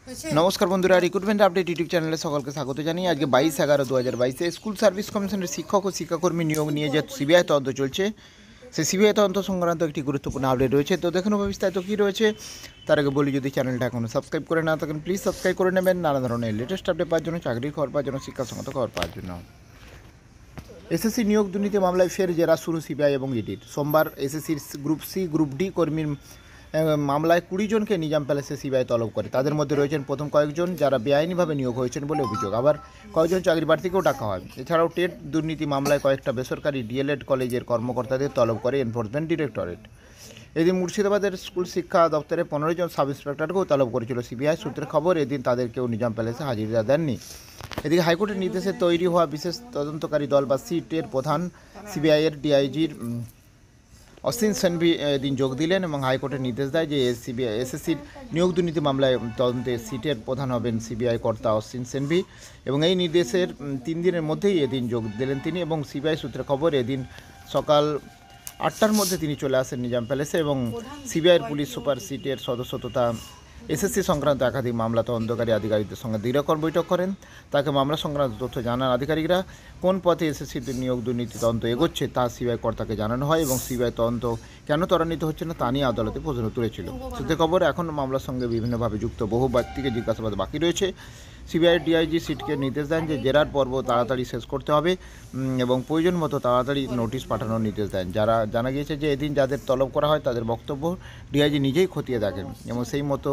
नमस्कार बंधुरा recruitment update YouTube चैनले सकलके स्वागत जानिए आज के 22/11/2022 स्कूल सार्विस कमिशনের শিক্ষক ও শিক্ষাকর্মী নিয়োগ নিয়ে যে সিবিআই তদন্ত চলছে সেই সিবিআই তদন্ত সংক্রান্ত একটি গুরুত্বপূর্ণ আপডেট রয়েছে। তো দেখুন বিস্তারিত কী রয়েছে তার আগে বলি, যদি চ্যানেলটা এখনও সাবস্ক্রাইব করে না থাকেন প্লিজ সাবস্ক্রাইব করে নেবেন নানা ধরনের লেটেস্ট আপডেট পাওয়ার জন্য, চাকরির খবর পাওয়ার জন্য, শিক্ষাসংগত খবর পাওয়ার জন্য। এসএসসি নিয়োগ দুর্নীতি মামলায় ফের জেরা শুরু সিবিআই এবং ইডির। সোমবার এসএসসির গ্রুপ সি গ্রুপ ডি কর্মীর মামলায় 20 জনকে নিজাম প্যালেসে সিবিআই তলব করে। তাদের মধ্যে রয়েছেন প্রথম কয়েকজন যারা বেআইনিভাবে নিয়োগ হয়েছেন বলে অভিযোগ, আবার কয়েকজন চাকরি প্রার্থীকেও ডাকা হয়। এছাড়াও টেট দুর্নীতি মামলায় কয়েকটা বেসরকারি ডিএলএড কলেজের কর্মকর্তাদের তলব করে এনফোর্সমেন্ট ডিরেক্টরেট। এদিন মুর্শিদাবাদের স্কুল শিক্ষা দপ্তরে 15 জন সাব ইন্সপেক্টরকেও তলব করেছিল সিবিআই। সূত্রের খবর, এদিন তাদেরকেও নিজাম প্যালেসে হাজিরা দেননি। এদিকে হাইকোর্টের নির্দেশে তৈরি হওয়া বিশেষ তদন্তকারী দল বা সিটের প্রধান সিবিআইয়ের ডিআইজির অশ্বিন সেনভি এদিন যোগ দিলেন এবং হাইকোর্টের নির্দেশ দেয় যে এসএসসির নিয়োগ দুর্নীতি মামলায় তদন্তে সিটের প্রধান হবেন সিবিআই কর্তা অশ্বিন সেনভি এবং এই নির্দেশের 3 দিনের মধ্যেই এদিন যোগ দিলেন তিনি। এবং সিবিআই সূত্রে খবর, এদিন সকাল 8টার মধ্যে তিনি চলে আসেন নিজাম প্যালেসে এবং সিবিআইয়ের পুলিশ সুপার সিটের সদস্য তথা এসএসসি সংক্রান্ত একাধিক মামলা তদন্তকারী আধিকারিকদের সঙ্গে দীর্ঘক্ষণ বৈঠক করেন। তাকে মামলা সংক্রান্ত তথ্য জানান আধিকারিকরা। কোন পথে এসএসসির নিয়োগ দুর্নীতি তদন্ত এগোচ্ছে তা সিবিআই কর্তাকে জানানো হয় এবং সিবিআই তদন্ত কেন ত্বরান্বিত হচ্ছে না তা নিয়ে আদালতে প্রশ্ন তুলেছিল। সূত্রে খবর, এখন মামলার সঙ্গে বিভিন্নভাবে যুক্ত বহু ব্যক্তিকে জিজ্ঞাসাবাদ বাকি রয়েছে। সিবিআই ডিআইজি সিটকে নির্দেশ দেন যে জেরার পর্ব তাড়াতাড়ি শেষ করতে হবে এবং প্রয়োজন মতো তাড়াতাড়ি নোটিশ পাঠানোর নির্দেশ দেন। জানা গিয়েছে যে এদিন যাদের তলব করা হয় তাদের বক্তব্য ডিআইজি নিজেই খতিয়ে দেখেন এবং সেই মতো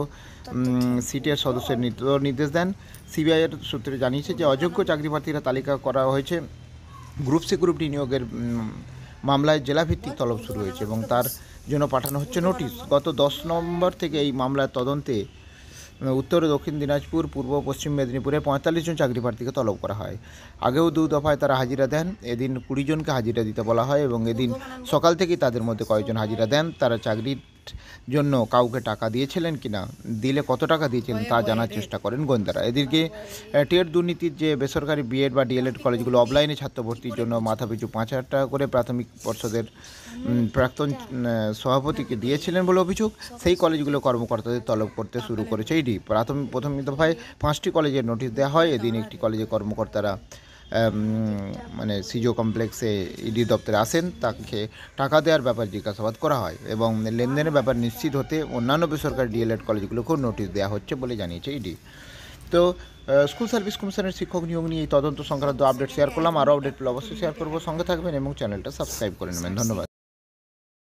সিটের সদস্যের নির্দেশ দেন। সিবিআইয়ের সূত্রে জানিয়েছে যে অযোগ্য চাকরি প্রার্থীরা তালিকা করা হয়েছে। গ্রুপ সি গ্রুপ ডি নিয়োগের মামলায় জেলাভিত্তিক তলব শুরু হয়েছে এবং তার জন্য পাঠানো হচ্ছে নোটিশ। গত 10 নভেম্বর থেকে এই মামলার তদন্তে উত্তর ও দক্ষিণ দিনাজপুর, পূর্ব পশ্চিম মেদিনীপুরে 45 জন চাকরি প্রার্থীকে তলব করা হয়। আগেও 2 দফায় তারা হাজিরা দেন। এদিন 20 জনকে হাজিরা দিতে বলা হয় এবং এদিন সকাল থেকেই তাদের মধ্যে কয়েকজন হাজিরা দেন। তারা চাকরির জন্য কাউকে টাকা দিয়েছিলেন কিনা, দিলে কত টাকা দিয়েছিলেন তা জানার চেষ্টা করেন গোয়েন্দারা। এদিকে টেট দুর্নীতির যে বেসরকারি বিএড বা ডিএলএড কলেজগুলো অফলাইনে ছাত্র ভর্তির জন্য মাথাপিছু 5,000 টাকা করে প্রাথমিক পর্ষদের প্রাক্তন সভাপতিকে দিয়েছিলেন বলে অভিযোগ, সেই কলেজগুলো কর্মকর্তাদের তলব করতে শুরু করেছে ইডি। প্রথম দফায় 5টি কলেজের নোটিশ দেওয়া হয়। এদিন একটি কলেজের কর্মকর্তারা সিজো কমপ্লেক্সে ইডি দপ্তরে আসেন, তাকে টাকা দেওয়ার ব্যাপার জিজ্ঞাসাবাদ করা হয় এবং লেনদেনের ব্যাপার নিশ্চিত হতে অন্যান্য বেসরকারি ডিএলএড কলেজগুলোকেও নোটিশ দেওয়া হচ্ছে বলে জানিয়েছে ইডি। তো স্কুল সার্ভিস কমিশনের শিক্ষক নিয়োগ নিয়ে এই তদন্ত সংক্রান্ত আপডেট শেয়ার করলাম। আরও আপডেট পেলে অবশ্যই শেয়ার করবো, সঙ্গে থাকবেন এবং চ্যানেলটা সাবস্ক্রাইব করে নেবেন। ধন্যবাদ।